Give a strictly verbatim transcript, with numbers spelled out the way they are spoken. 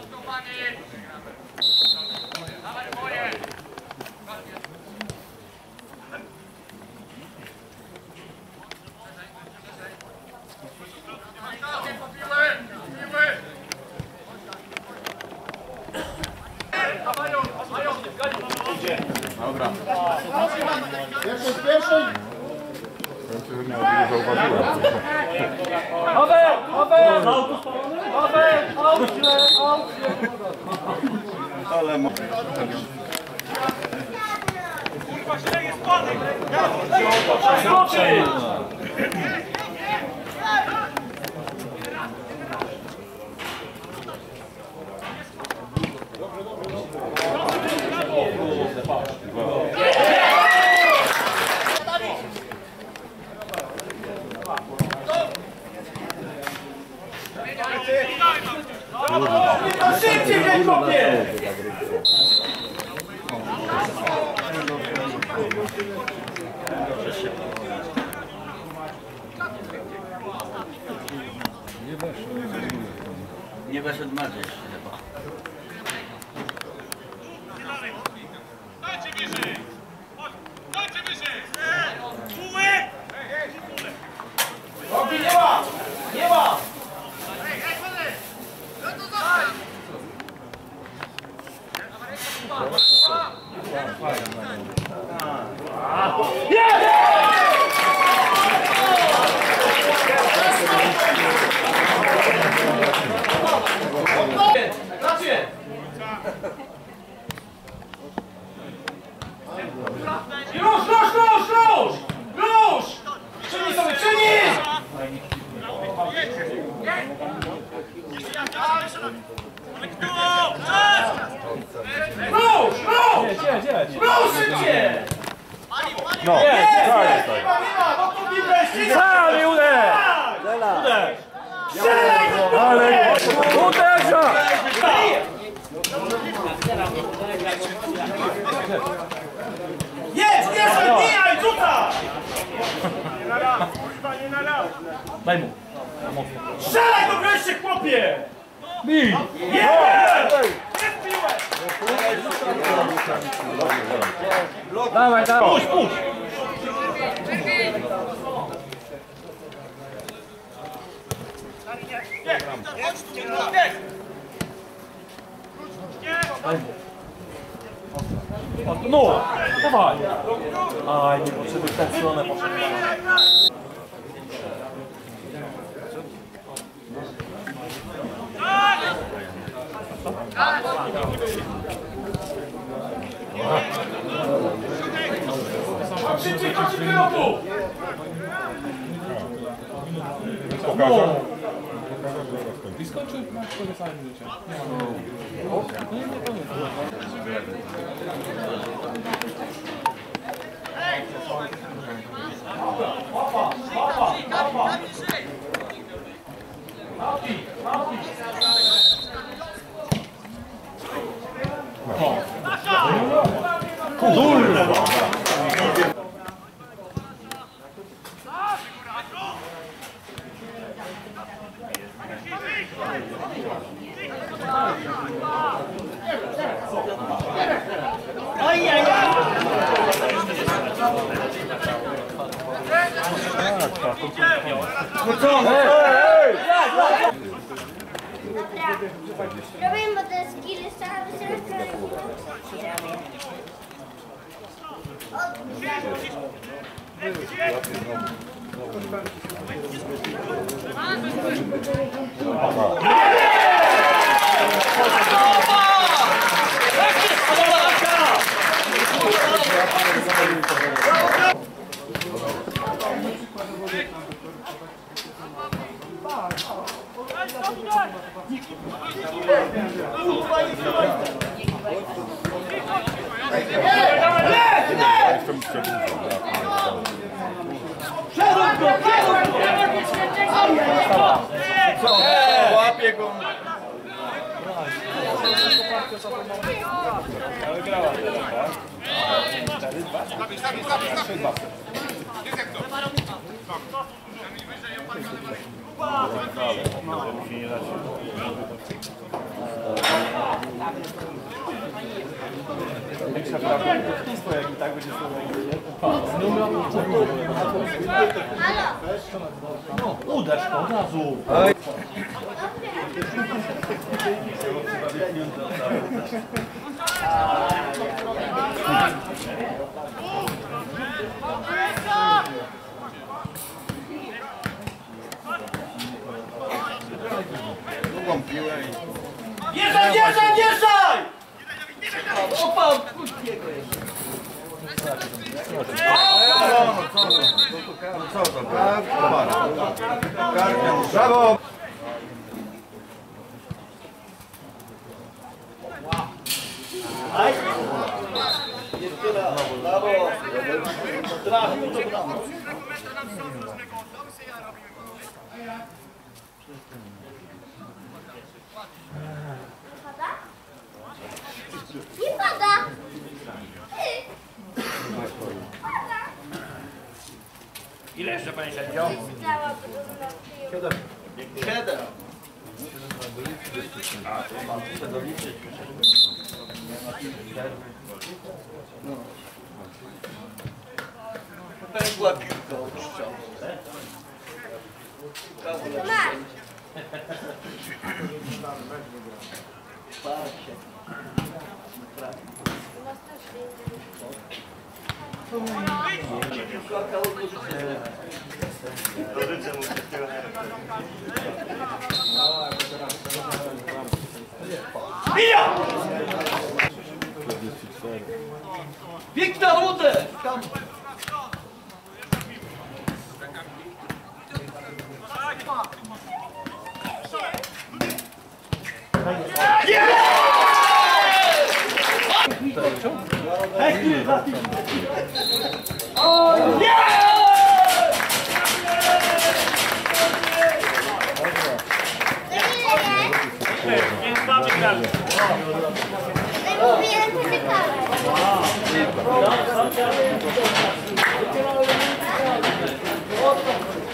Dobra. Pierwszy, pierwszy! Owe! Owe! Owe! Aucie! Aucie! Ale mo... Kurwa, źle jest padek! Skoczy! Szybciej, nie kopie! Nie weszedł na gdzieś chyba. Dajcie wyżej! Dajcie wyżej! Czułek! Robi, nie ma! Nie ma! Rusz, rusz, rusz, rusz! Rusz! Przyjmij sobie, przyjmij! Rusz, rusz! Rusz szybciej! No, Jest, tak, jest, tak. nie ma, nie ma! No to nie wreszcie! Sami uderz! Uderz! Strzelaj do Ale... uderza! Jedź, nie zabijaj, rzucaj! Nie nalał, kurwa, nie nalał! Daj mu. Strzelaj do wreszcie, chłopie! Bij! Jest! Jest piłek! Dawaj, dawaj! Puść, puść! No! Dawaj! Aj, nie potrzebny w tę stronę poszedł. Szybciej, kończy wylotu! Pokażę. I skończył na całe życie. No nie, nie pamiętam. Papa, papa, papa! Papi, papi! Kurwa! No co? Robimy, bo te skille trzeba wystarczyć. Łapie go! Dwa. Większa prawdopodobieństwo, jak i tak będzie znowu. No, uderz to od razu. Drugą piłę i... Wjeżdżaj, wjeżdżaj, wjeżdżaj! Opa, kurkiego jest. Co to? Karpia, brawo! Nie pada! Ile jeszcze, panie sędzio? Siedem. Siedem. Pękła piłka od ściany. To masz. Parcie. Bija! Wiktor, uderz! Tam. Więc mamy grać. Mówiłem, że czekałem.